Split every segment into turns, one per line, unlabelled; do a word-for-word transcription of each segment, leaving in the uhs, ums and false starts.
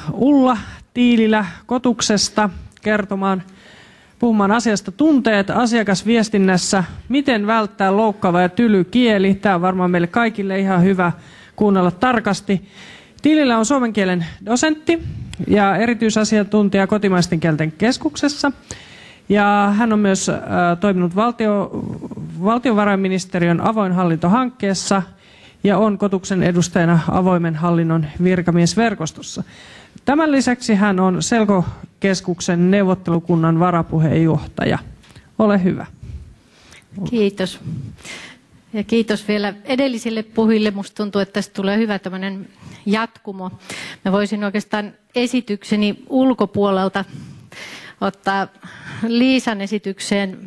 Ulla Tiililä Kotuksesta kertomaan, puhumaan asiasta tunteet asiakasviestinnässä, miten välttää loukkaava ja tyly kieli. Tämä on varmaan meille kaikille ihan hyvä kuunnella tarkasti. Tiililä on suomen kielen dosentti ja erityisasiantuntija kotimaisten kielten keskuksessa. Ja hän on myös äh, toiminut valtio, valtiovarainministeriön avoin hallintohankkeessa ja on Kotuksen edustajana avoimen hallinnon virkamiesverkostossa. Tämän lisäksi hän on Selko-keskuksen neuvottelukunnan varapuheenjohtaja. Ole hyvä.
Kiitos. Ja kiitos vielä edellisille puhujille. Minusta tuntuu, että tästä tulee hyvä tämmöinen jatkumo. Mä voisin oikeastaan esitykseni ulkopuolelta ottaa Liisan esitykseen,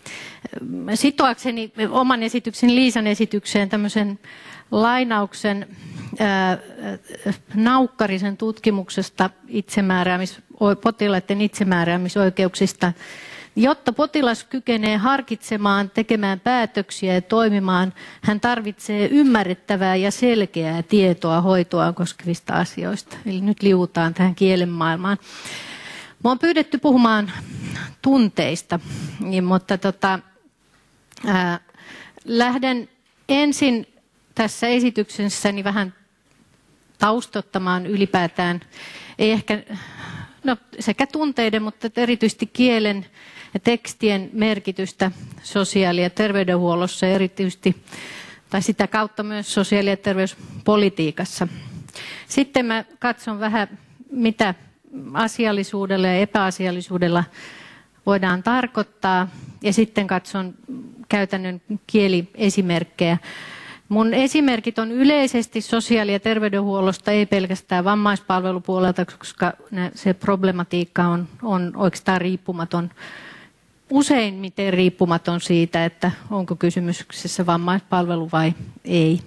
sitoakseni oman esitykseni Liisan esitykseen tämmöisen lainauksen ää, Naukkarisen tutkimuksesta itsemääräämis, potilaiden itsemääräämisoikeuksista. Jotta potilas kykenee harkitsemaan, tekemään päätöksiä ja toimimaan, hän tarvitsee ymmärrettävää ja selkeää tietoa hoitoa koskevista asioista. Eli nyt liuutaan tähän kielen maailmaan. Minua on pyydetty puhumaan tunteista, mutta tota, ää, lähden ensin tässä esityksessäni vähän taustottamaan ylipäätään, ei ehkä no, sekä tunteiden, mutta erityisesti kielen ja tekstien merkitystä sosiaali- ja terveydenhuollossa, erityisesti tai sitä kautta myös sosiaali- ja terveyspolitiikassa. Sitten mä katson vähän, mitä asiallisuudella ja epäasiallisuudella voidaan tarkoittaa, ja sitten katson käytännön kieliesimerkkejä. Mun esimerkit on yleisesti sosiaali- ja terveydenhuollosta, ei pelkästään vammaispalvelupuolelta, koska se problematiikka on, on oikeastaan riippumaton, useimmiten riippumaton siitä, että onko kysymyksessä vammaispalvelu vai ei.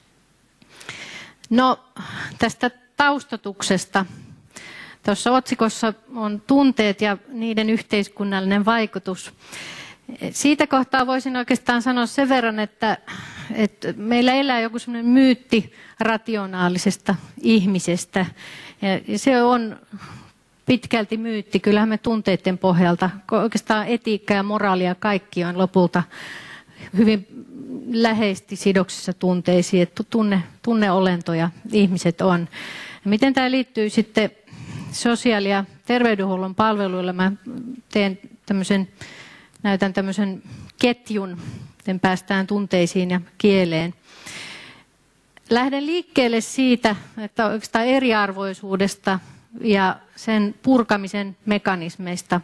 No, tästä taustatuksesta. Tuossa otsikossa on tunteet ja niiden yhteiskunnallinen vaikutus. Siitä kohtaa voisin oikeastaan sanoa sen verran, että, että meillä elää joku sellainen myytti rationaalisesta ihmisestä. Ja se on pitkälti myytti. Kyllähän me tunteiden pohjalta, oikeastaan etiikka ja moraali ja kaikki on lopulta hyvin läheisesti sidoksissa tunteisiin, että tunne, tunneolentoja ihmiset on. Ja miten tämä liittyy sitten sosiaali- ja terveydenhuollon palveluilla? Mä teen tämmöisen, näytän tämmöisen ketjun, miten päästään tunteisiin ja kieleen. Lähden liikkeelle siitä, että oikeastaan eriarvoisuudesta ja sen purkamisen mekanismeista.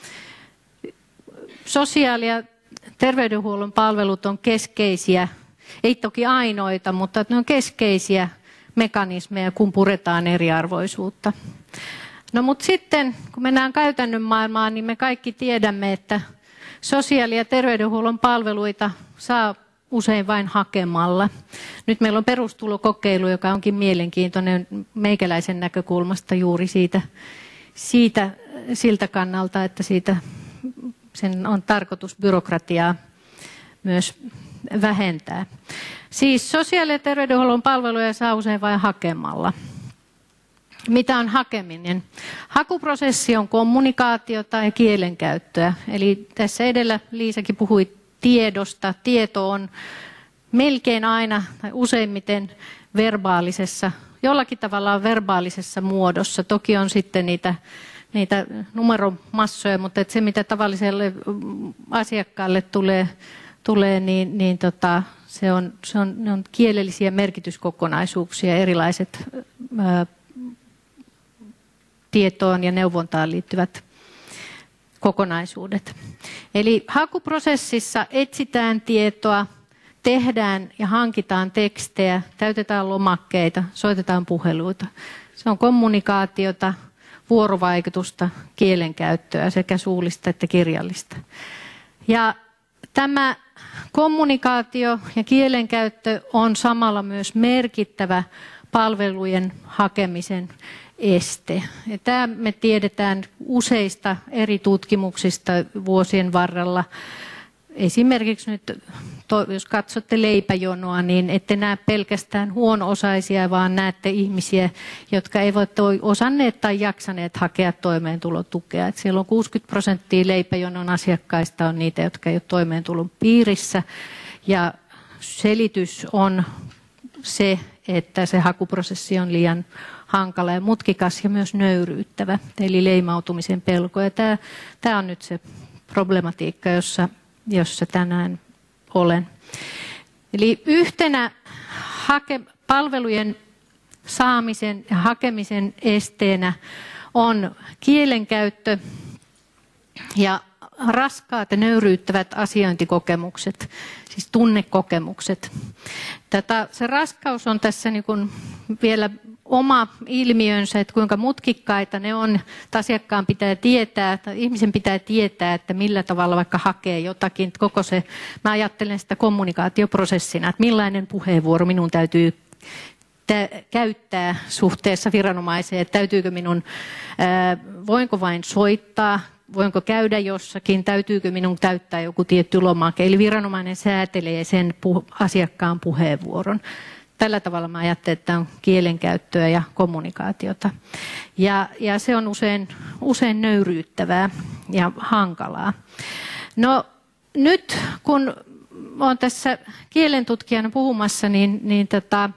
Sosiaali- ja terveydenhuollon palvelut on keskeisiä, ei toki ainoita, mutta ne on keskeisiä mekanismeja, kun puretaan eriarvoisuutta. No mutta sitten, kun mennään käytännön maailmaan, niin me kaikki tiedämme, että sosiaali- ja terveydenhuollon palveluita saa usein vain hakemalla. Nyt meillä on perustulokokeilu, joka onkin mielenkiintoinen meikäläisen näkökulmasta juuri siitä, siitä siltä kannalta, että siitä, sen on tarkoitus byrokratiaa myös vähentää. Siis sosiaali- ja terveydenhuollon palveluja saa usein vain hakemalla. Mitä on hakeminen? Hakuprosessi on kommunikaatiota ja kielenkäyttöä. Eli tässä edellä Liisakin puhui tiedosta. Tieto on melkein aina tai useimmiten verbaalisessa, jollakin tavalla on verbaalisessa muodossa. Toki on sitten niitä, niitä numeromassoja, mutta että se mitä tavalliselle asiakkaalle tulee, tulee niin, niin tota, se, on, se on, ne on kielellisiä merkityskokonaisuuksia, erilaiset ää, tietoon ja neuvontaan liittyvät kokonaisuudet. Eli hakuprosessissa etsitään tietoa, tehdään ja hankitaan tekstejä, täytetään lomakkeita, soitetaan puheluita. Se on kommunikaatiota, vuorovaikutusta, kielenkäyttöä sekä suullista että kirjallista. Ja tämä kommunikaatio ja kielenkäyttö on samalla myös merkittävä palvelujen hakemisen este. Ja tämä me tiedetään useista eri tutkimuksista vuosien varrella. esimerkiksi nyt, jos katsotte leipäjonoa, niin ette näe pelkästään huono-osaisia, vaan näette ihmisiä, jotka eivät ole osanneet tai jaksaneet hakea toimeentulotukea. Et siellä on kuusikymmentä prosenttia leipäjonon asiakkaista on niitä, jotka ei ole toimeentulon piirissä. Ja selitys on se, että se hakuprosessi on liian hankala ja mutkikas ja myös nöyryyttävä, eli leimautumisen pelko. Ja tämä, tämä on nyt se problematiikka, jossa, jossa tänään olen. Eli yhtenä hake, palvelujen saamisen ja hakemisen esteenä on kielenkäyttö ja raskaat ja nöyryyttävät asiointikokemukset, siis tunnekokemukset. Tätä, se raskaus on tässä niin kuin vielä oma ilmiönsä, että kuinka mutkikkaita ne on. Että asiakkaan pitää tietää, tai ihmisen pitää tietää, että millä tavalla vaikka hakee jotakin. Koko se, mä ajattelen sitä kommunikaatioprosessina, että millainen puheenvuoro minun täytyy käyttää suhteessa viranomaiseen, että täytyykö minun, ää, voinko vain soittaa, voinko käydä jossakin, täytyykö minun täyttää joku tietty lomake. Eli viranomainen säätelee sen puh- asiakkaan puheenvuoron. Tällä tavalla mä ajattelen, että on kielenkäyttöä ja kommunikaatiota. Ja, ja se on usein, usein nöyryyttävää ja hankalaa. No nyt kun olen tässä kielentutkijana puhumassa, niin, niin tota,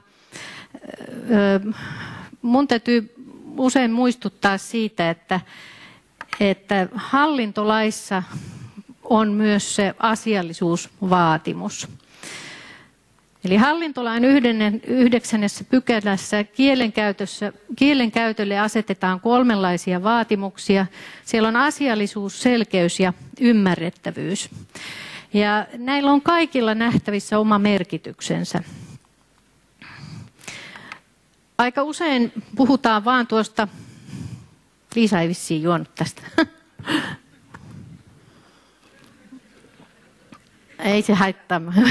mun täytyy usein muistuttaa siitä, että, että hallintolaissa on myös se asiallisuusvaatimus. Eli hallintolain yhdeksännessä pykälässä kielenkäytössä, kielenkäytölle asetetaan kolmenlaisia vaatimuksia. Siellä on asiallisuus, selkeys ja ymmärrettävyys. Ja näillä on kaikilla nähtävissä oma merkityksensä. Aika usein puhutaan vaan tuosta, Liisa ei vissiin juonut tästä. Ei se haittaa, mä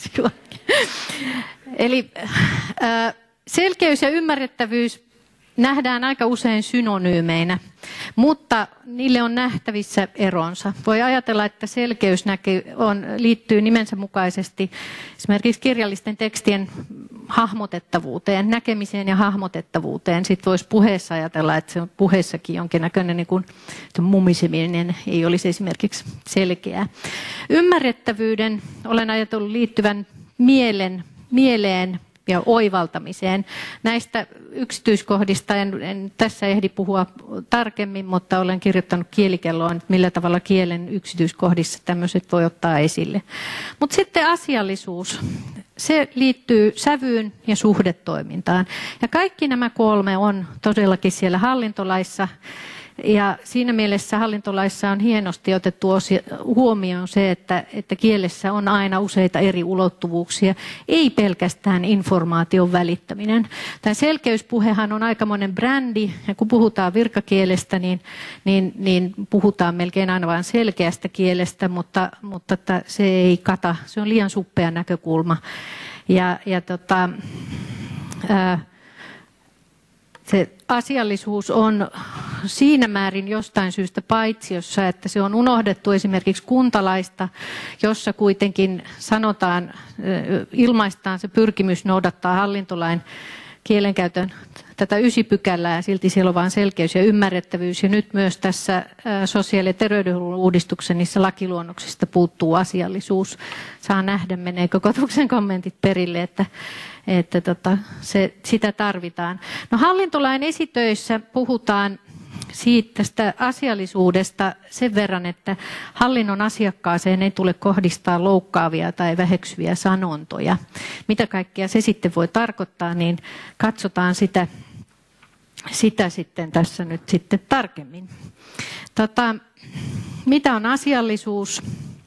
Eli selkeys ja ymmärrettävyys nähdään aika usein synonyymeinä, mutta niille on nähtävissä eronsa. Voi ajatella, että selkeys näkyy, on, liittyy nimensä mukaisesti esimerkiksi kirjallisten tekstien hahmotettavuuteen, näkemiseen ja hahmotettavuuteen. Sitten voisi puheessa ajatella, että se on puheessakin jonkinnäköinen niin kuin mumiseminen ei olisi esimerkiksi selkeää. Ymmärrettävyyden olen ajatellut liittyvän mielen, mieleen ja oivaltamiseen. Näistä yksityiskohdista en, en tässä ehdi puhua tarkemmin, mutta olen kirjoittanut kielikelloon, että millä tavalla kielen yksityiskohdissa tämmöiset voi ottaa esille. Mutta sitten asiallisuus. Se liittyy sävyyn ja suhdetoimintaan. Ja kaikki nämä kolme on todellakin siellä hallintolaissa. Ja siinä mielessä hallintolaissa on hienosti otettu huomioon se, että, että kielessä on aina useita eri ulottuvuuksia, ei pelkästään informaation välittäminen. Tämä selkeyspuhehan on aikamoinen brändi, ja kun puhutaan virkakielestä, niin, niin, niin puhutaan melkein aina vain selkeästä kielestä, mutta, mutta se ei kata, se on liian suppea näkökulma. Ja, ja tota, ää, se asiallisuus on siinä määrin jostain syystä paitsiossa, että se on unohdettu esimerkiksi kuntalaista, jossa kuitenkin sanotaan, ilmaistaan se pyrkimys noudattaa hallintolain kielenkäytön tätä ysipykälää, ja silti siellä on vain selkeys ja ymmärrettävyys. Ja nyt myös tässä sosiaali- ja terveydenhuollon uudistuksen niissä lakiluonnoksista puuttuu asiallisuus. Saa nähdä, meneekö Kotuksen kommentit perille, että, että tota, se, sitä tarvitaan. No, hallintolain esitöissä puhutaan siitä tästä asiallisuudesta sen verran, että hallinnon asiakkaaseen ei tule kohdistaa loukkaavia tai väheksyviä sanontoja. Mitä kaikkea se sitten voi tarkoittaa, niin katsotaan sitä, sitä sitten tässä nyt sitten tarkemmin. Tota, mitä on asiallisuus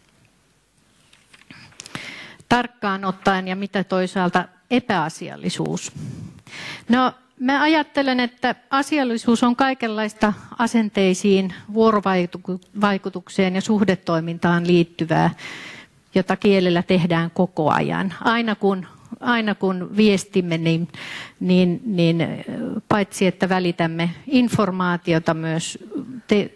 tarkkaan ottaen ja mitä toisaalta epäasiallisuus? No, mä ajattelen, että asiallisuus on kaikenlaista asenteisiin, vuorovaikutukseen ja suhdetoimintaan liittyvää, jota kielellä tehdään koko ajan. Aina kun, aina kun viestimme, niin, niin, niin paitsi että välitämme informaatiota, myös te,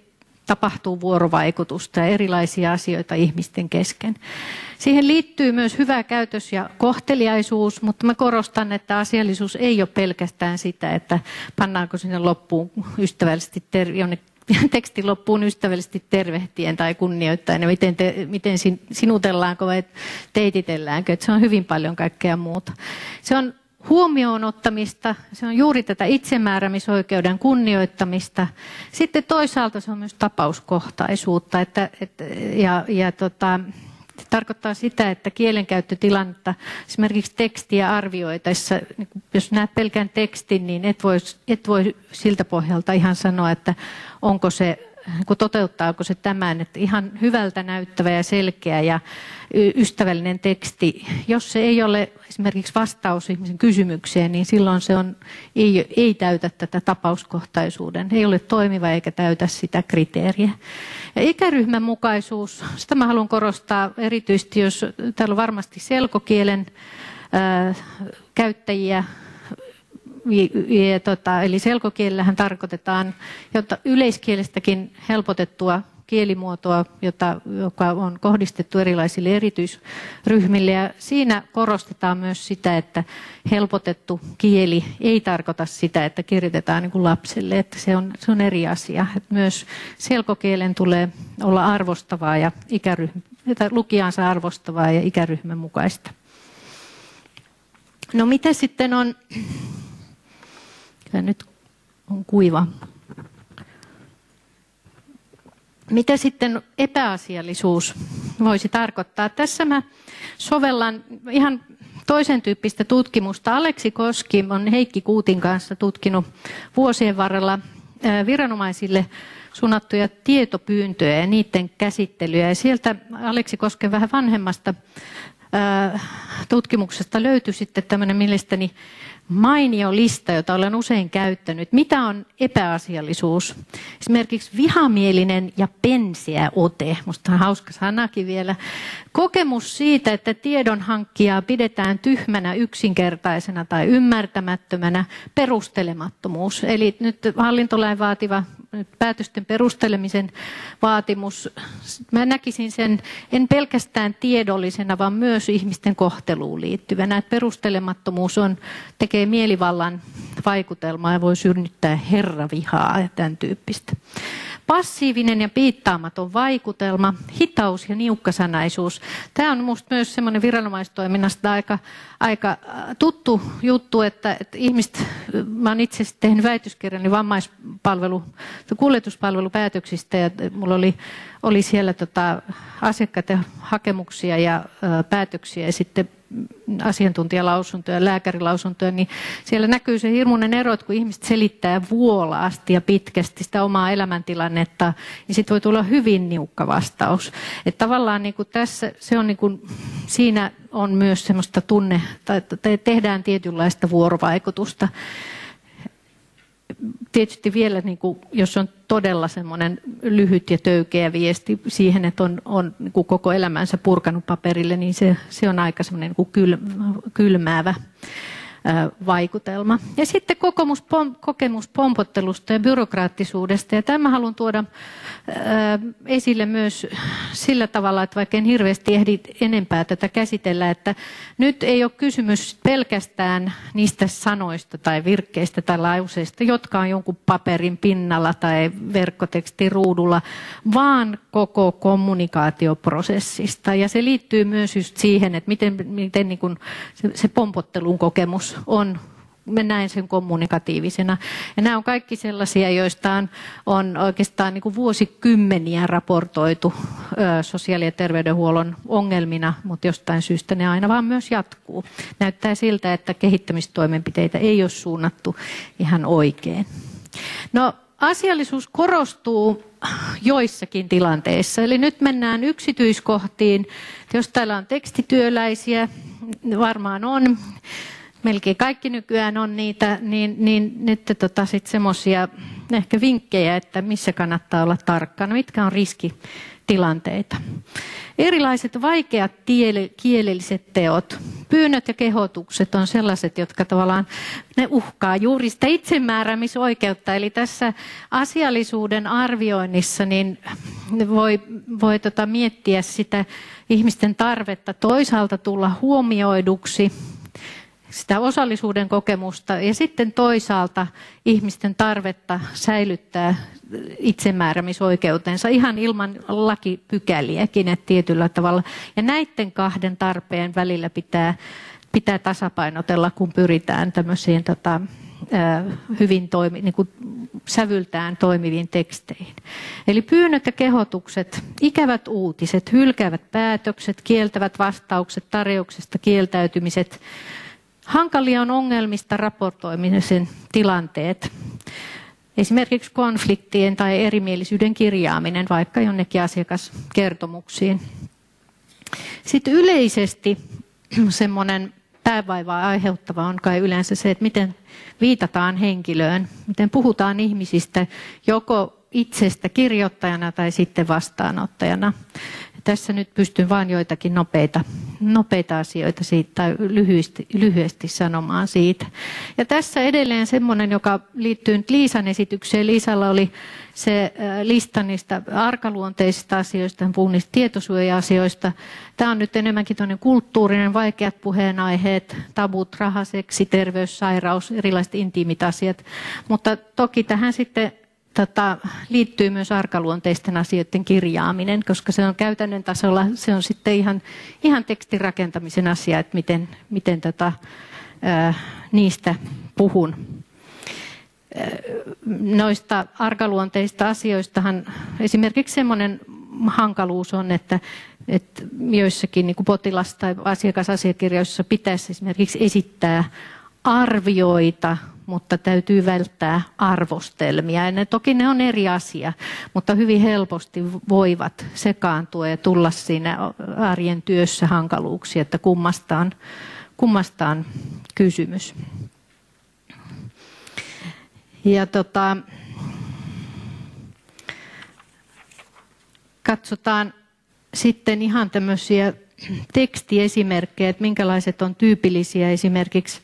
tapahtuu vuorovaikutusta ja erilaisia asioita ihmisten kesken. Siihen liittyy myös hyvä käytös ja kohteliaisuus, mutta mä korostan, että asiallisuus ei ole pelkästään sitä, että pannaanko sinne loppuun ystävällisesti ter- tekstin loppuun ystävällisesti tervehtien tai kunnioittaen ja miten, te, miten sinutellaanko vai teititelläänkö. Että se on hyvin paljon kaikkea muuta. Se on huomioon ottamista, se on juuri tätä itsemääräämisoikeuden kunnioittamista. Sitten toisaalta se on myös tapauskohtaisuutta että, että, ja, ja tota, se tarkoittaa sitä, että kielenkäyttötilannetta esimerkiksi tekstiä arvioitaessa, jos näet pelkän tekstin, niin et voi, et voi siltä pohjalta ihan sanoa, että onko se, kun toteuttaako se tämän, että ihan hyvältä näyttävä ja selkeä ja ystävällinen teksti, jos se ei ole esimerkiksi vastaus ihmisen kysymykseen, niin silloin se on, ei, ei täytä tätä tapauskohtaisuuden, ei ole toimiva eikä täytä sitä kriteeriä. Ja ikäryhmän mukaisuus, sitä mä haluan korostaa erityisesti, jos täällä on varmasti selkokielen ää, käyttäjiä, Ja, tota, eli selkokielellähän tarkoitetaan, jotta yleiskielestäkin helpotettua kielimuotoa, jota, joka on kohdistettu erilaisille erityisryhmille. Ja siinä korostetaan myös sitä, että helpotettu kieli ei tarkoita sitä, että kirjoitetaan niin kuin lapselle, että se on, se on eri asia. Että myös selkokielen tulee olla arvostavaa ja ikäryhmä, lukijansa arvostavaa ja ikäryhmän mukaista. No mitä sitten on... Kyllä nyt on kuiva. Mitä sitten epäasiallisuus voisi tarkoittaa? Tässä mä sovellan ihan toisen tyyppistä tutkimusta. Aleksi Koski on Heikki Kuutin kanssa tutkinut vuosien varrella viranomaisille suunnattuja tietopyyntöjä ja niiden käsittelyä. Ja sieltä Aleksi Kosken vähän vanhemmasta tutkimuksesta löytyi sitten tämmöinen mielestäni mainio lista, jota olen usein käyttänyt. Mitä on epäasiallisuus? Esimerkiksi vihamielinen ja penseä ote. Musta on hauska sanakin vielä. Kokemus siitä, että tiedonhankkijaa pidetään tyhmänä, yksinkertaisena tai ymmärtämättömänä. Perustelemattomuus. Eli nyt hallintolain vaativa päätösten perustelemisen vaatimus. Mä näkisin sen en pelkästään tiedollisena, vaan myös ihmisten kohteluun liittyvänä. Että perustelemattomuus on, tekee mielivallan vaikutelmaa ja voi synnyttää herravihaa ja tämän tyyppistä. Passiivinen ja piittaamaton vaikutelma, hitaus ja niukkasanaisuus. Tämä on minusta myös semmoinen viranomaistoiminnasta aika, aika tuttu juttu, että, että ihmiset, mä olen itse tehnyt väitöskirjani vammaispalvelu, kuljetuspalvelupäätöksistä ja mulla oli, oli siellä tota, asiakkaiden hakemuksia ja ö, päätöksiä ja sitten asiantuntijalausuntoja, lääkärilausuntoja, niin siellä näkyy se hirmuinen ero, että kun ihmiset selittää vuolaasti ja pitkästi sitä omaa elämäntilannetta, niin sitten voi tulla hyvin niukka vastaus. Että tavallaan niin kuin tässä se on niin kuin, siinä on myös semmoista tunne, tai tehdään tietynlaista vuorovaikutusta. Tietysti vielä, niin kuin, jos on todella semmoinen lyhyt ja töykeä viesti siihen, että on, on niin kuin koko elämänsä purkanut paperille, niin se, se on aika semmoinen niin kuin kyl, kylmäävä ää, vaikutelma. Ja sitten kokemus, pom, kokemus pompottelusta ja byrokraattisuudesta. Ja tämän haluan tuoda ää, esille myös sillä tavalla, että vaikka en hirveästi ehdi enempää tätä käsitellä, että nyt ei ole kysymys pelkästään niistä sanoista tai virkkeistä tai lauseista, jotka on jonkun paperin pinnalla tai verkkotekstin ruudulla, vaan koko kommunikaatioprosessista. Ja se liittyy myös just siihen, että miten, miten niin kuin se, se pompottelun kokemus on. Mä näen sen kommunikatiivisena. Ja nämä on kaikki sellaisia, joista on, on oikeastaan niin kuin vuosikymmeniä raportoitu ö, sosiaali- ja terveydenhuollon ongelmina, mutta jostain syystä ne aina vaan myös jatkuu. Näyttää siltä, että kehittämistoimenpiteitä ei ole suunnattu ihan oikein. No, asiallisuus korostuu joissakin tilanteissa. Eli nyt mennään yksityiskohtiin. Jos täällä on tekstityöläisiä, varmaan on. melkein kaikki nykyään on niitä, niin, niin nyt tota sitten semmoisia ehkä vinkkejä, että missä kannattaa olla tarkkana, mitkä on riskitilanteita. Erilaiset vaikeat kielelliset teot, pyynnöt ja kehotukset on sellaiset, jotka tavallaan ne uhkaa juuri sitä itsemääräämisoikeutta. Eli tässä asiallisuuden arvioinnissa niin voi, voi tota miettiä sitä ihmisten tarvetta toisaalta tulla huomioiduksi, sitä osallisuuden kokemusta ja sitten toisaalta ihmisten tarvetta säilyttää itsemääräämisoikeutensa ihan ilman lakipykäliäkin, että tietyllä tavalla. Ja näiden kahden tarpeen välillä pitää, pitää tasapainotella, kun pyritään tämmöisiin tota, hyvin toimi, niin kuin sävyltään toimiviin teksteihin. Eli pyynnöt ja kehotukset, ikävät uutiset, hylkäävät päätökset, kieltävät vastaukset, tarjouksesta kieltäytymiset. Hankalia on ongelmista raportoimisen tilanteet. Esimerkiksi konfliktien tai erimielisyyden kirjaaminen vaikka jonnekin asiakaskertomuksiin. Sitten yleisesti semmoinen päävaivaa aiheuttava on kai yleensä se, että miten viitataan henkilöön, miten puhutaan ihmisistä joko itsestä kirjoittajana tai sitten vastaanottajana. Tässä nyt pystyn vain joitakin nopeita, nopeita asioita siitä, tai lyhyesti, lyhyesti sanomaan siitä. Ja tässä edelleen semmoinen, joka liittyy nyt Liisan esitykseen. Liisalla oli se lista niistä arkaluonteisista asioista, hän puhui niistä tietosuoja-asioista. Tämä on nyt enemmänkin toinen kulttuurinen, vaikeat puheenaiheet, tabut, raha, seksi, terveys, sairaus, erilaiset intiimit asiat. Mutta toki tähän sitten Tota, liittyy myös arkaluonteisten asioiden kirjaaminen, koska se on käytännön tasolla, se on sitten ihan, ihan tekstin rakentamisen asia, että miten, miten tota, ää, niistä puhun. Noista arkaluonteista asioistahan esimerkiksi semmoinen hankaluus on, että, että joissakin niin kuin potilas- tai asiakasasiakirjoissa pitäisi esimerkiksi esittää arvioita, mutta täytyy välttää arvostelmia. Ja ne, toki ne on eri asia, mutta hyvin helposti voivat sekaantua ja tulla siinä arjen työssä hankaluuksia, että kummasta on, kummasta on kysymys. Ja tota, katsotaan sitten ihan tämmöisiä tekstiesimerkkejä, että minkälaiset on tyypillisiä esimerkiksi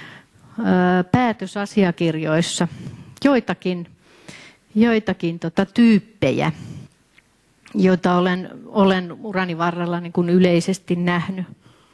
päätösasiakirjoissa, joitakin, joitakin tota, tyyppejä, joita olen, olen urani varrella niin kuin yleisesti nähnyt.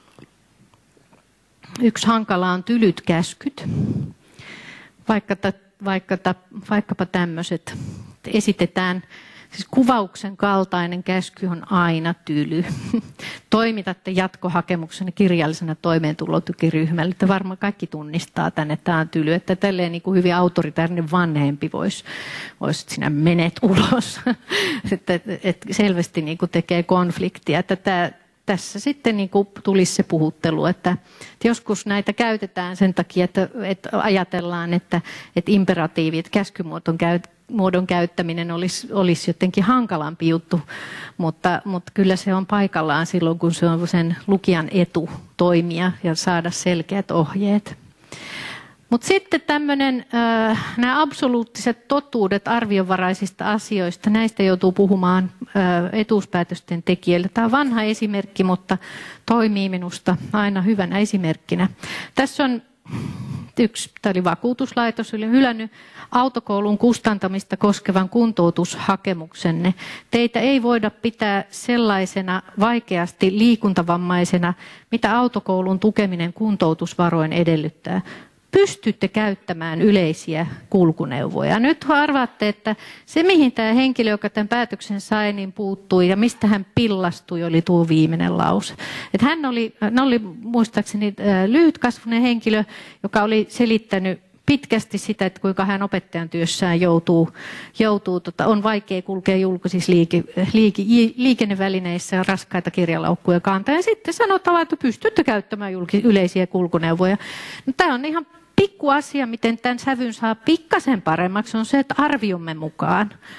Yksi hankala on tylyt käskyt, vaikka ta, vaikka ta, vaikkapa tämmöiset esitetään. Siis kuvauksen kaltainen käsky on aina tyly. Toimitatte jatkohakemuksen kirjallisena toimeentulotukiryhmälle. Että varmaan kaikki tunnistaa tämän, että tämä on tyly. Että tälleen niin kuin hyvin autoritäärinen vanhempi voisi, vois, että sinä menet ulos. että, että selvästi niin kuin tekee konfliktia. Että tämä, tässä sitten niin kuin tulisi se puhuttelu, että, että joskus näitä käytetään sen takia, että, että ajatellaan, että, että imperatiivit, käskymuoton käytetään, muodon käyttäminen olisi, olisi jotenkin hankalampi juttu, mutta, mutta kyllä se on paikallaan silloin, kun se on sen lukijan etu toimia ja saada selkeät ohjeet. Mutta sitten tämmöinen, äh, nämä absoluuttiset totuudet arvionvaraisista asioista, näistä joutuu puhumaan äh, etuuspäätösten tekijöille. Tämä on vanha esimerkki, mutta toimii minusta aina hyvänä esimerkkinä. Tässä on yksi, tämä oli vakuutuslaitos, oli hylännyt autokoulun kustantamista koskevan kuntoutushakemuksenne. Teitä ei voida pitää sellaisena vaikeasti liikuntavammaisena, mitä autokoulun tukeminen kuntoutusvaroin edellyttää. Pystytte käyttämään yleisiä kulkuneuvoja. Nyt arvaatte, että se mihin tämä henkilö, joka tämän päätöksen sai, niin puuttui ja mistä hän pillastui, oli tuo viimeinen lause. Että hän oli, hän oli muistaakseni lyhytkasvuinen henkilö, joka oli selittänyt pitkästi sitä, että kuinka hän opettajan työssään joutuu, joutuu tota, on vaikea kulkea julkisissa liike, liike, liikennevälineissä ja raskaita kirjalaukkuja kantaa. Ja sitten sanotaan, että pystytte käyttämään julkis, yleisiä kulkuneuvoja. No, tämä on ihan pikku asia, miten tämän sävyn saa pikkasen paremmaksi, on se, että arviomme mukaan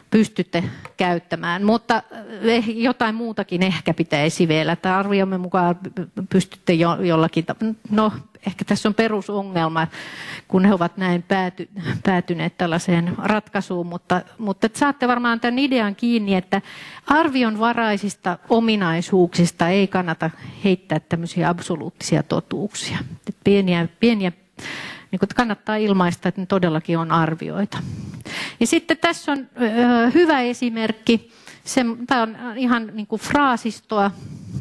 pystytte käyttämään, mutta jotain muutakin ehkä pitäisi vielä. Tämä arviomme mukaan pystytte jo, jollakin, no ehkä tässä on perusongelma, kun he ovat näin pääty, päätyneet tällaiseen ratkaisuun, mutta, mutta saatte varmaan tämän idean kiinni, että arvionvaraisista ominaisuuksista ei kannata heittää tämmöisiä absoluuttisia totuuksia. Että pieniä, pieniä niin kuin kannattaa ilmaista, että ne todellakin on arvioita. Ja sitten tässä on ö, hyvä esimerkki. Se, tämä on ihan niin kuin fraasistoa.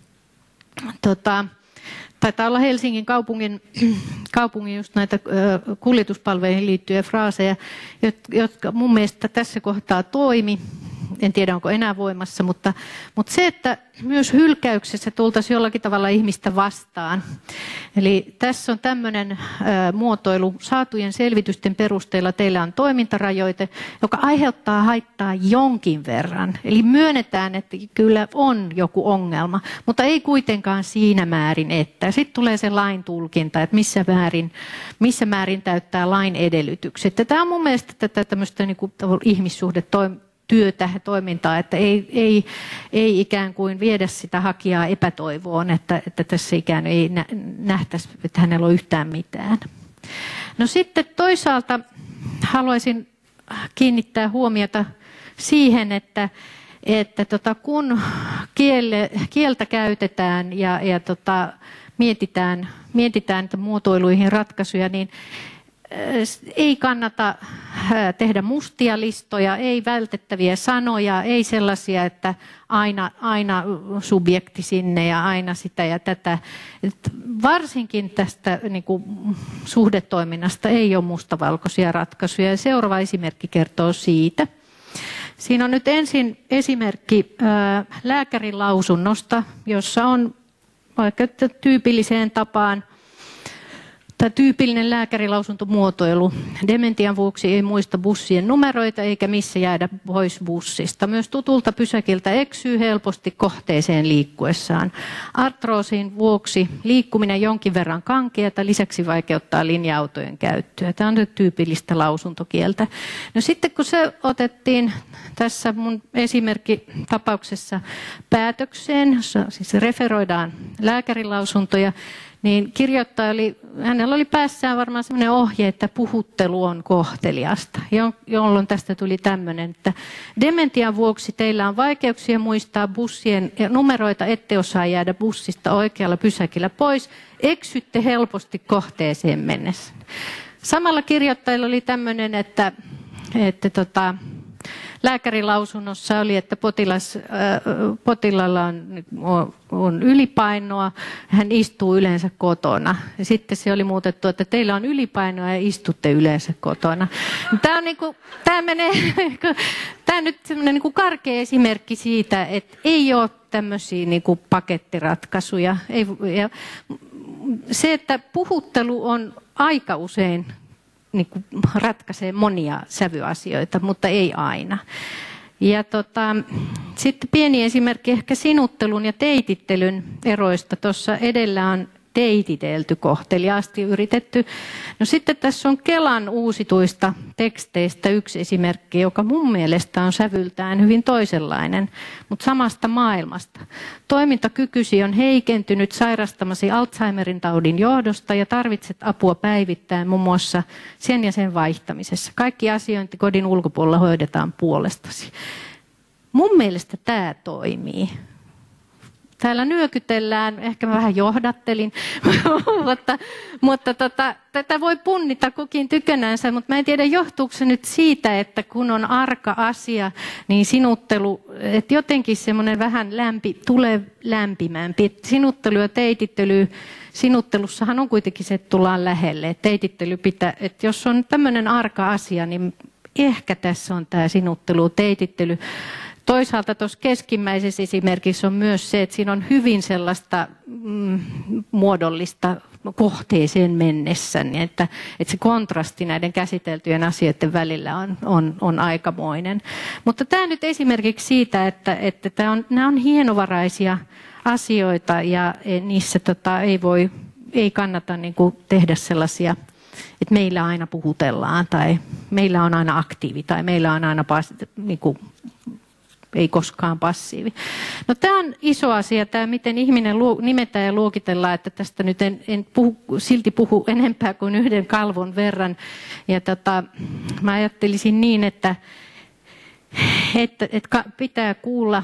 Tota, taitaa olla Helsingin kaupungin, kaupungin just näitä ö, kuljetuspalveluihin liittyviä fraaseja, jotka mun mielestä tässä kohtaa toimi. En tiedä, onko enää voimassa, mutta, mutta se, että myös hylkäyksessä tultaisiin jollakin tavalla ihmistä vastaan. Eli tässä on tämmöinen ä, muotoilu. Saatujen selvitysten perusteella teillä on toimintarajoite, joka aiheuttaa haittaa jonkin verran. Eli myönnetään, että kyllä on joku ongelma, mutta ei kuitenkaan siinä määrin, että. Sitten tulee se lain tulkinta, että missä määrin, missä määrin täyttää lain edellytykset. Ja tämä on mun mielestä tätä tämmöistä niin kuin ihmissuhdetoimintaa. Työtä ja toimintaa, että ei, ei, ei ikään kuin viedä sitä hakijaa epätoivoon, että, että tässä ikään ei nähtäisi, että hänellä on yhtään mitään. No sitten toisaalta haluaisin kiinnittää huomiota siihen, että, että tota, kun kiele, kieltä käytetään ja, ja tota, mietitään, mietitään muotoiluihin ratkaisuja, niin ei kannata tehdä mustia listoja, ei vältettäviä sanoja, ei sellaisia, että aina, aina subjekti sinne ja aina sitä ja tätä. Et varsinkin tästä niin kuin, suhdetoiminnasta ei ole mustavalkoisia ratkaisuja. Ja seuraava esimerkki kertoo siitä. Siinä on nyt ensin esimerkki ää, lääkärin lausunnosta, jossa on vaikka tyypilliseen tapaan Tämä tyypillinen lääkärilausuntomuotoilu. Dementian vuoksi ei muista bussien numeroita eikä missä jäädä pois bussista. Myös tutulta pysäkiltä eksyy helposti kohteeseen liikkuessaan. Artroosin vuoksi liikkuminen jonkin verran kankeata, lisäksi vaikeuttaa linja-autojen käyttöä. Tämä on nyt tyypillistä lausuntokieltä. No sitten kun se otettiin tässä mun esimerkkitapauksessa päätökseen, jossa siis referoidaan lääkärilausuntoja, niin kirjoittaja oli, hänellä oli päässään varmaan sellainen ohje, että puhuttelu on kohteliasta, jolloin tästä tuli tämmöinen, että dementian vuoksi teillä on vaikeuksia muistaa bussien numeroita, ette osaa jäädä bussista oikealla pysäkillä pois, eksytte helposti kohteeseen mennessä. Samalla kirjoittajalla oli tämmöinen, että, että tota, lääkärilausunnossa oli, että potilas, äh, potilaalla on, on ylipainoa, hän istuu yleensä kotona. Ja sitten se oli muutettu, että teillä on ylipainoa ja istutte yleensä kotona. Tämä on, niin kuin, tämä menee, tämä on nyt sellainen niin kuin karkea esimerkki siitä, että ei ole tämmöisiä niin kuin pakettiratkaisuja. Ei, ja se, että puhuttelu on aika usein niin kuin ratkaisee monia sävyasioita, mutta ei aina. Ja tota, sitten pieni esimerkki ehkä sinuttelun ja teitittelyn eroista. Tuossa edellä on teititelty kohteliaasti yritetty. No sitten tässä on Kelan uusituista teksteistä yksi esimerkki, joka mun mielestä on sävyltään hyvin toisenlainen, mutta samasta maailmasta. Toimintakykysi on heikentynyt sairastamasi Alzheimerin taudin johdosta ja tarvitset apua päivittäin muun muassa sen ja sen vaihtamisessa. Kaikki asiointi kodin ulkopuolella hoidetaan puolestasi. Mun mielestä tämä toimii. Täällä nyökytellään, ehkä mä vähän johdattelin, mutta, mutta tota, tätä voi punnita kukin tykönänsä, mutta mä en tiedä johtuuko se nyt siitä, että kun on arka asia, niin sinuttelu, että jotenkin semmoinen vähän lämpi, tulee lämpimämpi. Sinuttelu ja teitittely, sinuttelussahan on kuitenkin se, että tullaan lähelle. Että teitittely pitää, että jos on tämmöinen arka asia, niin ehkä tässä on tämä sinuttelu, teitittely. Toisaalta tuossa keskimmäisessä esimerkissä on myös se, että siinä on hyvin sellaista mm, muodollista kohteeseen mennessä, niin että, että se kontrasti näiden käsiteltyjen asioiden välillä on, on, on aikamoinen. Mutta tämä nyt esimerkiksi siitä, että, että tämä on, nämä on hienovaraisia asioita ja niissä tota, ei, voi, ei kannata niin kuin tehdä sellaisia, että meillä aina puhutellaan tai meillä on aina aktiivi tai meillä on aina niin kuin ei koskaan passiivi. No, tämä on iso asia, tämä miten ihminen luo, nimetään ja luokitellaan, että tästä nyt en, en puhu, silti puhu enempää kuin yhden kalvon verran. Ja tota, mä ajattelisin niin, että, että, että pitää kuulla,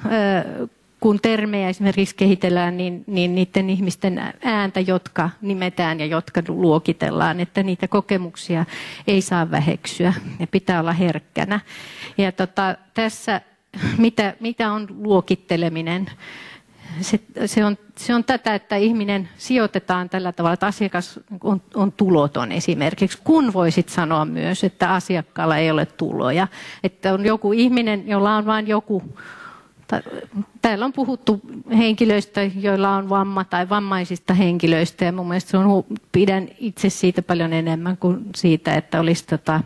kun termejä esimerkiksi kehitellään, niin, niin niiden ihmisten ääntä, jotka nimetään ja jotka luokitellaan, että niitä kokemuksia ei saa väheksyä ja pitää olla herkkänä. Ja tota, tässä, mitä, mitä on luokitteleminen? Se, se, on, se on tätä, että ihminen sijoitetaan tällä tavalla, että asiakas on, on tuloton esimerkiksi, kun voisit sanoa myös, että asiakkaalla ei ole tuloja. Että on joku ihminen, jolla on vain joku. Täällä on puhuttu henkilöistä, joilla on vamma tai vammaisista henkilöistä ja mun mielestä se on, pidän itse siitä paljon enemmän kuin siitä, että olisi tota,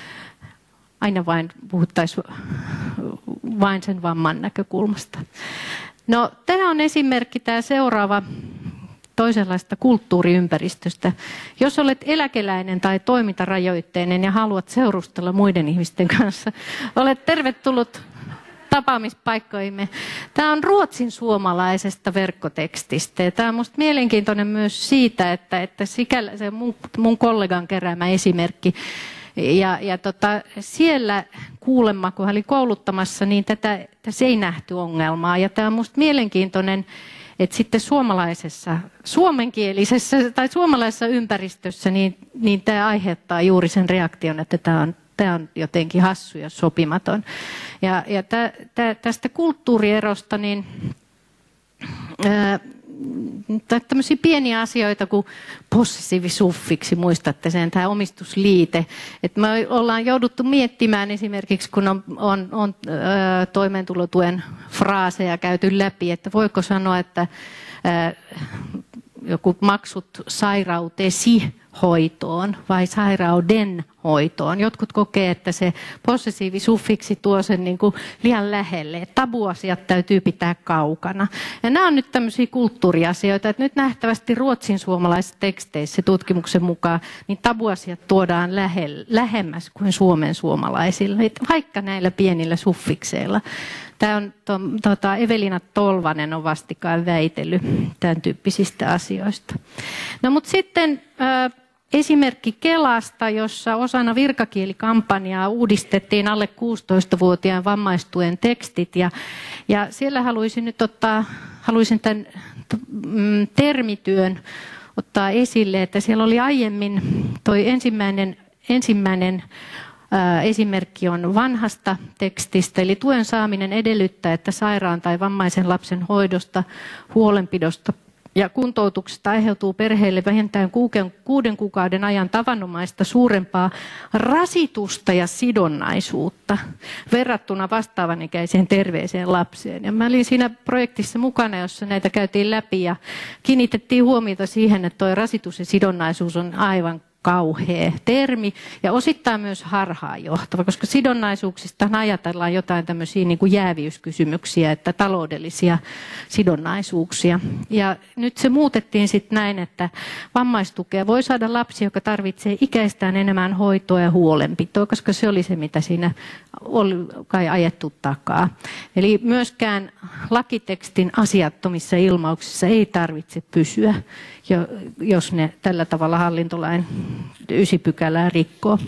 aina vain puhuttaisiin vain sen vamman näkökulmasta. No, tämä on esimerkki tämä seuraava toisenlaista kulttuuriympäristöstä. Jos olet eläkeläinen tai toimintarajoitteinen ja haluat seurustella muiden ihmisten kanssa, olet tervetullut tapaamispaikkoimme. Tämä on ruotsin suomalaisesta verkkotekstistä. Ja tämä on minusta mielenkiintoinen myös siitä, että, että sikällä, se mun, mun kollegan keräämä esimerkki. Ja, ja tota, siellä kuulemma, kun hän oli kouluttamassa, niin tätä, tässä ei nähty ongelmaa. Ja tämä on minusta mielenkiintoinen, että sitten suomalaisessa, suomenkielisessä tai suomalaisessa ympäristössä, niin, niin tämä aiheuttaa juuri sen reaktion, että tämä on Tämä on jotenkin hassu ja sopimaton. Ja, ja tä, tä, tästä kulttuurierosta, niin ää, tämmöisiä pieniä asioita kuin possessiivisuffiksi, muistatte sen, tämä omistusliite. Että me ollaan jouduttu miettimään esimerkiksi, kun on, on, on ää, toimeentulotuen fraaseja käyty läpi, että voiko sanoa, että ää, joku maksut sairautesi hoitoon vai sairauden hoitoon. Jotkut kokee, että se possessiivisuffiksi tuo sen niin kuin liian lähelle. Tabuasiat täytyy pitää kaukana. Ja nämä on nyt tämmöisiä kulttuuriasioita, että nyt nähtävästi ruotsin suomalaisissa teksteissä tutkimuksen mukaan niin tabuasiat tuodaan lähelle, lähemmäs kuin suomen suomalaisilla, vaikka näillä pienillä suffikseilla. Tämä on, to, tota, Evelina Tolvanen on vastikään väitellyt tämän tyyppisistä asioista. No, mutta sitten äh, esimerkki Kelasta, jossa osana virkakielikampanjaa uudistettiin alle kuusitoistavuotiaan vammaistuen tekstit. Ja, ja siellä haluaisin nyt ottaa, haluaisin tämän mm, termityön ottaa esille, että siellä oli aiemmin toi ensimmäinen, ensimmäinen esimerkki on vanhasta tekstistä, eli tuen saaminen edellyttää, että sairaan tai vammaisen lapsen hoidosta, huolenpidosta ja kuntoutuksesta aiheutuu perheelle vähintään kuuden kuukauden ajan tavanomaista suurempaa rasitusta ja sidonnaisuutta verrattuna vastaavan ikäiseen terveeseen lapseen. Ja mä olin siinä projektissa mukana, jossa näitä käytiin läpi ja kiinnitettiin huomiota siihen, että tuo rasitus ja sidonnaisuus on aivan kauhea termi ja osittain myös harhaanjohtava, koska sidonnaisuuksista ajatellaan jotain tämmöisiä niin kuin jääviyskysymyksiä, että taloudellisia sidonnaisuuksia. Ja nyt se muutettiin sitten näin, että vammaistukea voi saada lapsi, joka tarvitsee ikäistään enemmän hoitoa ja huolenpitoa, koska se oli se, mitä siinä oli kai ajettu takaa. Eli myöskään lakitekstin asiattomissa ilmauksissa ei tarvitse pysyä, jos ne tällä tavalla hallintolain ysi pykälää rikkoo.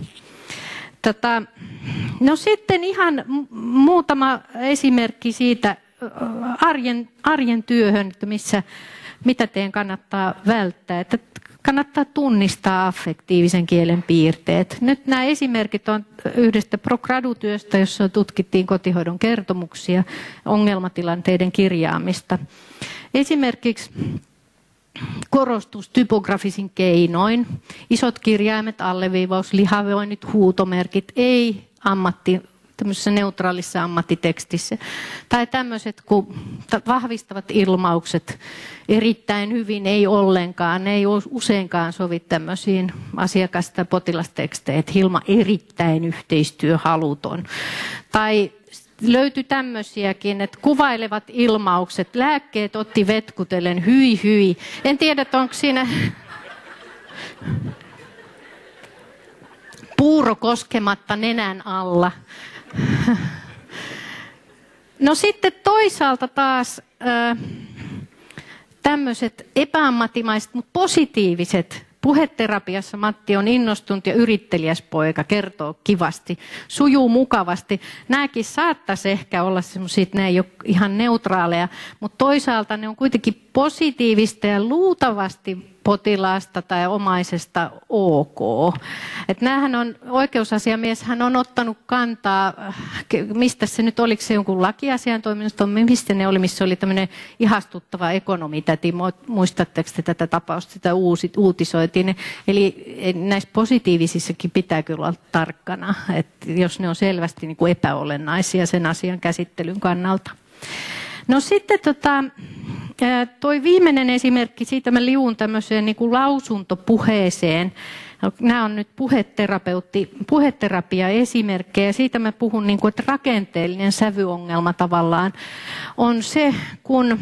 Tota, no sitten ihan muutama esimerkki siitä arjen, arjen työhön, että missä, mitä teidän kannattaa välttää. Että kannattaa tunnistaa affektiivisen kielen piirteet. Nyt nämä esimerkit on yhdestä ProGradu-työstä, jossa tutkittiin kotihoidon kertomuksia, ongelmatilanteiden kirjaamista. Esimerkiksi korostus typografisin keinoin, isot kirjaimet, alleviivaus, lihavoinnit, huutomerkit, ei ammatti, tämmöisessä neutraalissa ammattitekstissä. Tai tämmöiset, kun vahvistavat ilmaukset erittäin hyvin, ei ollenkaan, ei useinkaan sovi tämmöisiin asiakas- tai potilasteksteihin, että Hilma erittäin yhteistyöhaluton. Tai löytyi tämmöisiäkin, että kuvailevat ilmaukset, lääkkeet otti vetkutellen, hyi hyi. En tiedä, onko siinä puuro koskematta nenän alla. No sitten toisaalta taas äh, tämmöiset epäammattimaiset, mutta positiiviset. Puheterapiassa Matti on innostunut ja yrittelijäs poika, kertoo kivasti, sujuu mukavasti. Nämäkin saattaisi ehkä olla semmoisia, että ne ei ole ihan neutraaleja, mutta toisaalta ne on kuitenkin positiivista ja luultavasti potilaasta tai omaisesta ok. Et näähän on, oikeusasiamies hän on ottanut kantaa, mistä se nyt, oliko se jonkun lakiasiantoiminnasta, mistä ne oli, missä oli tämmöinen ihastuttava ekonomitäti, muistatteko te tätä tapausta, sitä uusit, uutisoitiin. Eli näissä positiivisissakin pitää kyllä olla tarkkana, että jos ne on selvästi niin kuin epäolennaisia sen asian käsittelyn kannalta. No sitten tota, toi viimeinen esimerkki, siitä mä liuun tämmöiseen niin kuin lausuntopuheeseen. Nämä on nyt puheterapeutti, puheterapia-esimerkkejä. Siitä mä puhun, niin kuin, että rakenteellinen sävyongelma tavallaan on se, kun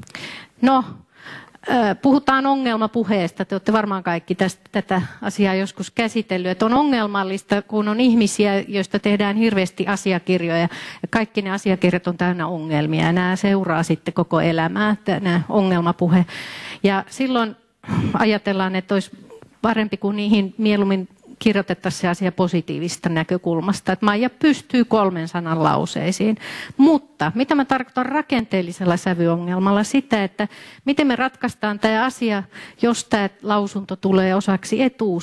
no, puhutaan ongelmapuheesta. Te olette varmaan kaikki tästä, tätä asiaa joskus käsitellyt. Että on ongelmallista, kun on ihmisiä, joista tehdään hirveästi asiakirjoja. Ja kaikki ne asiakirjat on täynnä ongelmia. Ja nämä seuraa sitten koko elämää, nämä ongelmapuhe. Ja silloin ajatellaan, että olisi parempi kuin niihin mieluummin kirjoitettaisiin se asia positiivista näkökulmasta. Että Maija pystyy kolmen sanan lauseisiin. Mutta mitä mä tarkoitan rakenteellisella sävyongelmalla? Sitä, että miten me ratkaistaan tämä asia, jos tämä lausunto tulee osaksi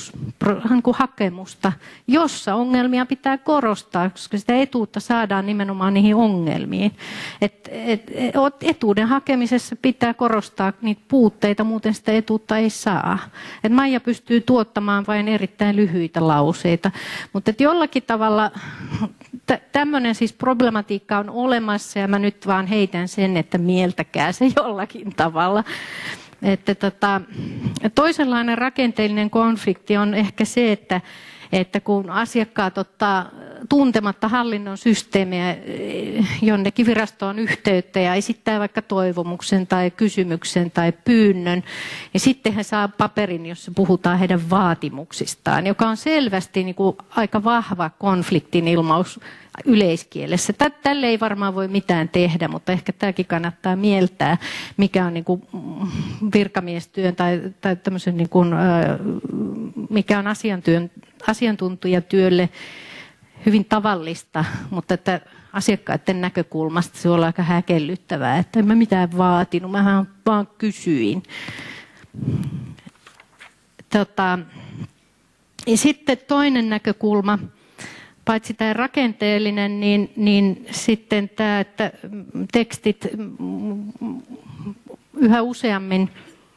etuushakemusta, jossa ongelmia pitää korostaa, koska sitä etuutta saadaan nimenomaan niihin ongelmiin. Et, et, etuuden hakemisessa pitää korostaa niitä puutteita, muuten sitä etuutta ei saa. Et Maija pystyy tuottamaan vain erittäin lyhyitä lauseita, mutta jollakin tavalla tämmöinen siis problematiikka on olemassa ja mä nyt vaan heitän sen, että mieltäkää se jollakin tavalla. Että tota, toisenlainen rakenteellinen konflikti on ehkä se, että, että kun asiakkaat ottaa tuntematta hallinnon systeemiä jonnekin virastoon yhteyttä ja esittää vaikka toivomuksen tai kysymyksen tai pyynnön, ja sitten he saa paperin, jossa puhutaan heidän vaatimuksistaan, joka on selvästi niin kuin aika vahva konfliktin ilmaus yleiskielessä. Tälle ei varmaan voi mitään tehdä, mutta ehkä tämäkin kannattaa mieltää, mikä on niin kuin virkamiestyön tai, tai tämmöisen niin kuin, mikä on asiantyön, asiantuntijatyölle hyvin tavallista, mutta että asiakkaiden näkökulmasta se on aika häkellyttävää, että en mä mitään vaatinut, mähän vaan kysyin. Tota, ja sitten toinen näkökulma, paitsi tämä rakenteellinen, niin, niin sitten tämä, että tekstit yhä useammin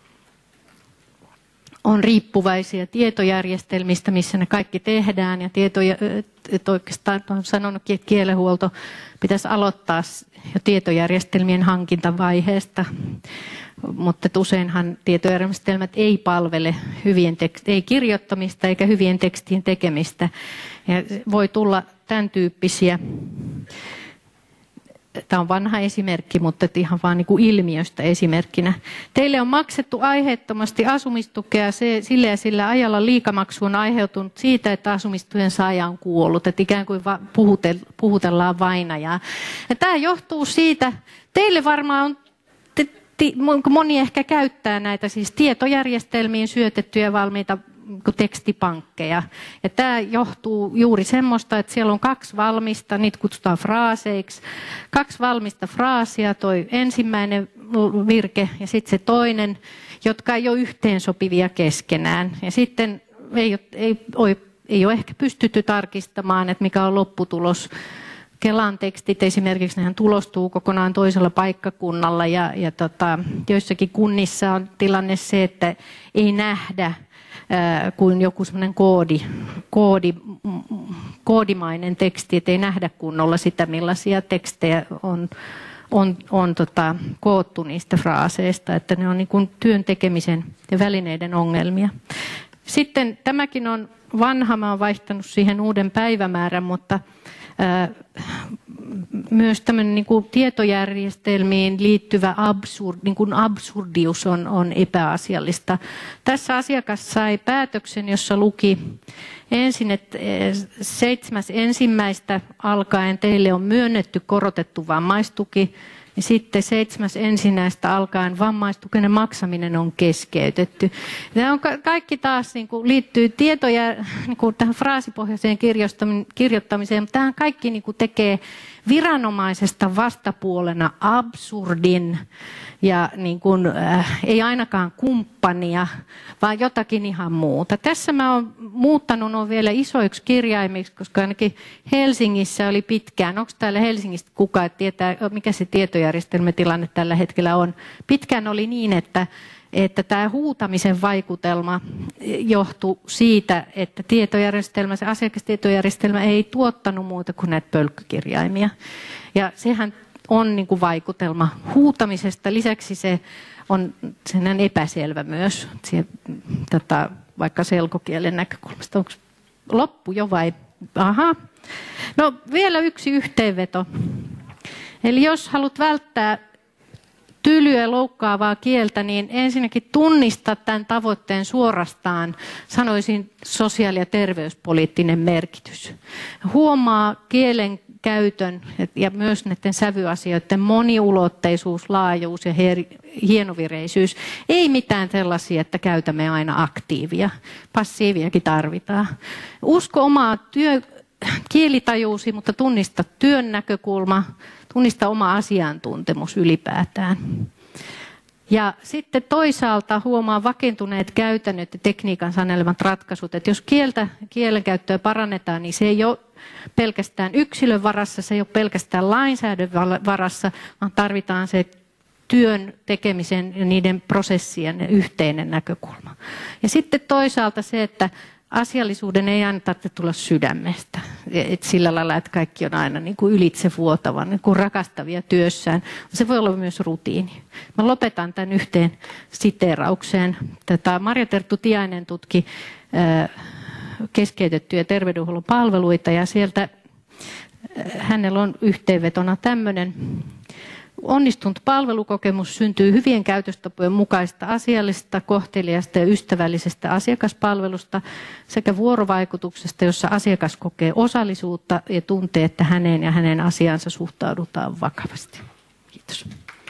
on riippuvaisia tietojärjestelmistä, missä ne kaikki tehdään. Ja tietoja, että oikeastaan olen sanonutkin, että kielenhuolto pitäisi aloittaa jo tietojärjestelmien hankintavaiheesta. Mutta useinhan tietojärjestelmät ei palvele hyvien tekst- ei kirjoittamista eikä hyvien tekstien tekemistä. Ja voi tulla tämän tyyppisiä. Tämä on vanha esimerkki, mutta ihan vaan niin kuin ilmiöstä esimerkkinä. Teille on maksettu aiheettomasti asumistukea se, sillä ja sillä ajalla liikamaksu on aiheutunut siitä, että asumistuen saaja on kuollut. Että ikään kuin va- puhutel- puhutellaan vainajaa. Ja tämä johtuu siitä, teille varmaan on, te, te, moni ehkä käyttää näitä siis tietojärjestelmiin syötettyjä valmiita tekstipankkeja. Ja tämä johtuu juuri semmoista, että siellä on kaksi valmista, niitä kutsutaan fraaseiksi, kaksi valmista fraasia, toi ensimmäinen virke ja sitten se toinen, jotka ei ole yhteensopivia keskenään. Ja sitten ei ole, ei, ole, ei ole ehkä pystytty tarkistamaan, että mikä on lopputulos. Kelan tekstit esimerkiksi, nehän tulostuu kokonaan toisella paikkakunnalla ja, ja tota, joissakin kunnissa on tilanne se, että ei nähdä kuin joku semmoinen koodi, koodi, koodimainen teksti, että ei nähdä kunnolla sitä, millaisia tekstejä on, on, on tota, koottu niistä fraaseista, että ne on niin kuin työn tekemisen ja välineiden ongelmia. Sitten tämäkin on vanha, mä oon vaihtanut siihen uuden päivämäärän, mutta ää, myös tämmöinen niin kuin tietojärjestelmiin liittyvä absurd, niin kuin absurdius on, on epäasiallista. Tässä asiakas sai päätöksen, jossa luki ensin, että seitsemäs ensimmäistä alkaen teille on myönnetty korotettu vammaistuki. Ja sitten seitsemäs ensimmäistä alkaen vammaistuken maksaminen on keskeytetty. Tämä on kaikki taas niin kuin liittyy tietoja niin kuin tähän fraasipohjaiseen kirjoittamiseen, mutta tähän kaikki niin kuin tekee viranomaisesta vastapuolena absurdin ja niin kuin, äh, ei ainakaan kumppania, vaan jotakin ihan muuta. Tässä mä oon muuttanut on vielä isoiksi kirjaimiksi, koska ainakin Helsingissä oli pitkään. Onko täällä Helsingistä kukaan, että tietää, mikä se tietojärjestelmätilanne tällä hetkellä on? Pitkään oli niin, että että tämä huutamisen vaikutelma johtui siitä, että tietojärjestelmä, se asiakastietojärjestelmä ei tuottanut muuta kuin näitä pölkkykirjaimia. Ja sehän on niin kuin vaikutelma huutamisesta. Lisäksi se on sen epäselvä myös, siihen, tota, vaikka selkokielen näkökulmasta. Onko loppu jo vai? Aha. No vielä yksi yhteenveto. Eli jos haluat välttää tylyä loukkaavaa kieltä, niin ensinnäkin tunnista tämän tavoitteen suorastaan, sanoisin sosiaali- ja terveyspoliittinen merkitys. Huomaa kielen käytön ja myös näiden sävyasioiden moniulotteisuus, laajuus ja hienovireisyys. Ei mitään sellaisia, että käytämme aina aktiivia. Passiiviakin tarvitaan. Usko omaa työ, kielitajuusi, mutta tunnista työn näkökulma. Tunnista oma asiantuntemus ylipäätään. Ja sitten toisaalta huomaa vakiintuneet käytännöt ja tekniikan sanelemat ratkaisut, että jos kieltä, kielenkäyttöä parannetaan, niin se ei ole pelkästään yksilön varassa, se ei ole pelkästään lainsäädännön varassa, vaan tarvitaan se työn tekemisen ja niiden prosessien yhteinen näkökulma. Ja sitten toisaalta se, että asiallisuuden ei aina tarvitse tulla sydämestä. Et sillä lailla, että kaikki on aina niin kuin ylitsevuotavan, niin kuin rakastavia työssään. Se voi olla myös rutiini. Mä lopetan tämän yhteen siteeraukseen. Tätä Marja Terttu Tiainen tutki äh, keskeytettyjä terveydenhuollon palveluita ja sieltä äh, hänellä on yhteenvetona tämmöinen. Onnistunut palvelukokemus syntyy hyvien käytöstapojen mukaista asiallisesta, kohteliasta ja ystävällisestä asiakaspalvelusta sekä vuorovaikutuksesta, jossa asiakas kokee osallisuutta ja tuntee, että häneen ja hänen asiansa suhtaudutaan vakavasti. Kiitos.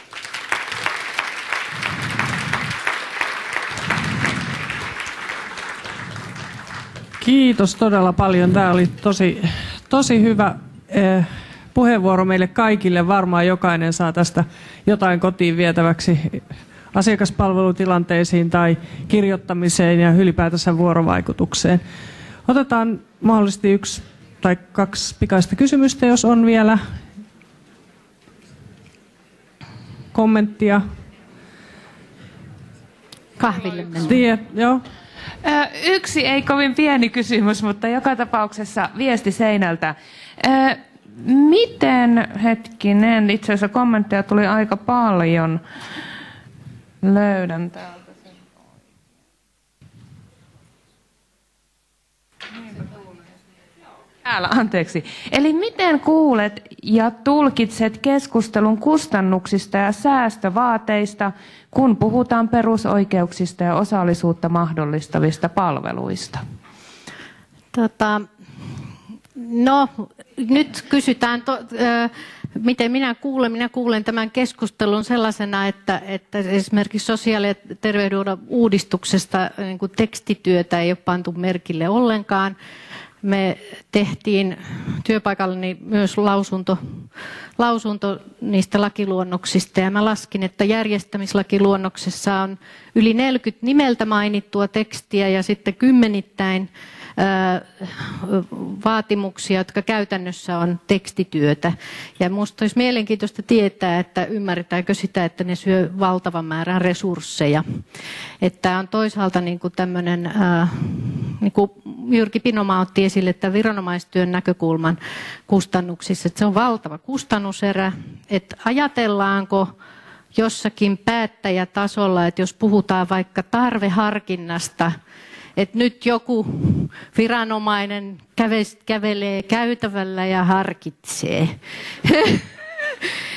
Kiitos todella paljon. Tämä oli tosi, tosi hyvä eh, puheenvuoro meille kaikille. Varmaan jokainen saa tästä jotain kotiin vietäväksi asiakaspalvelutilanteisiin tai kirjoittamiseen ja ylipäätänsä vuorovaikutukseen. Otetaan mahdollisesti yksi tai kaksi pikaista kysymystä, jos on vielä kommenttia.
Kahville mennään.
Tiet, joo.
Yksi ei kovin pieni kysymys, mutta joka tapauksessa viesti seinältä. Miten, hetkinen, itse asiassa kommentteja tuli aika paljon. Löydän täältä sen. Täällä, anteeksi. Eli miten kuulet ja tulkitset keskustelun kustannuksista ja säästövaateista, kun puhutaan perusoikeuksista ja osallisuutta mahdollistavista palveluista?
Tota, no, nyt kysytään, to, ö, miten minä kuulen. Minä kuulen tämän keskustelun sellaisena, että, että esimerkiksi sosiaali- ja terveydenhuollon uudistuksesta niin kuin tekstityötä ei ole pantu merkille ollenkaan. Me tehtiin työpaikallani myös lausunto, lausunto niistä lakiluonnoksista ja mä laskin, että järjestämislakiluonnoksessa on yli neljäkymmentä nimeltä mainittua tekstiä ja sitten kymmenittäin vaatimuksia, jotka käytännössä on tekstityötä. Ja minusta olisi mielenkiintoista tietää, että ymmärretäänkö sitä, että ne syö valtavan määrän resursseja. Että on toisaalta niin kuin tämmöinen, äh, niin kuin Jyrki Pinomaa otti esille, että viranomaistyön näkökulman kustannuksissa, että se on valtava kustannuserä, että ajatellaanko jossakin päättäjätasolla, että jos puhutaan vaikka tarveharkinnasta, että nyt joku viranomainen kävelee käytävällä ja harkitsee.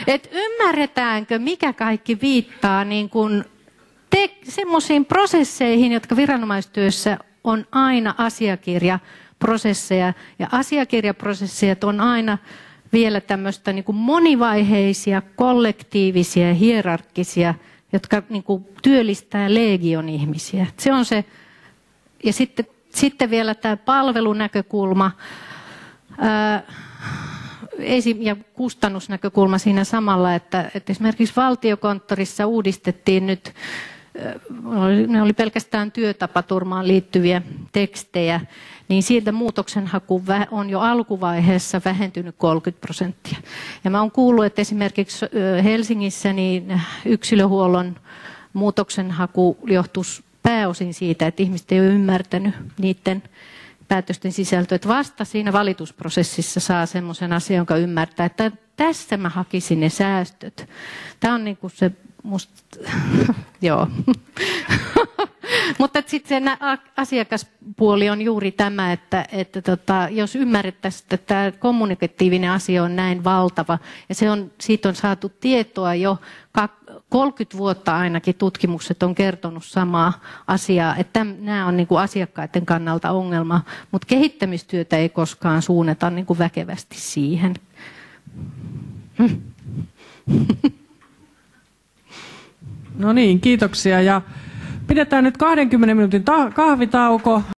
Et ymmärretäänkö, mikä kaikki viittaa niin kuin semmoisiin prosesseihin, jotka viranomaistyössä on aina asiakirjaprosesseja. Ja asiakirjaprosesseja on aina vielä tämmöistä niin kuin monivaiheisia, kollektiivisia, hierarkkisia, jotka niin kuin työllistää legion ihmisiä. Se on se. Ja sitten, sitten vielä tämä palvelunäkökulma ää, ja kustannusnäkökulma siinä samalla, että, että esimerkiksi valtiokonttorissa uudistettiin nyt, ne oli pelkästään työtapaturmaan liittyviä tekstejä, niin siitä muutoksenhaku on jo alkuvaiheessa vähentynyt kolmekymmentä prosenttia. Ja mä oon kuullut, että esimerkiksi Helsingissä niin yksilöhuollon muutoksenhaku johtuisi pääosin siitä, että ihmiset ei ole ymmärtänyt niiden päätösten sisältöä, että vasta siinä valitusprosessissa saa semmoisen asian, jonka ymmärtää, että tässä mä hakisin ne säästöt. Tämä on niin kuin se musta, joo. Mutta sitten se asiakaspuoli on juuri tämä, että, että tota, jos ymmärrettäisiin, että tämä kommunikatiivinen asia on näin valtava, ja se on, siitä on saatu tietoa jo kolmekymmentä vuotta ainakin tutkimukset on kertonut samaa asiaa, että nämä on niin kuin asiakkaiden kannalta ongelma, mutta kehittämistyötä ei koskaan suunnata niin kuin väkevästi siihen.
No niin, kiitoksia ja pidetään nyt kahdenkymmenen minuutin kahvitauko.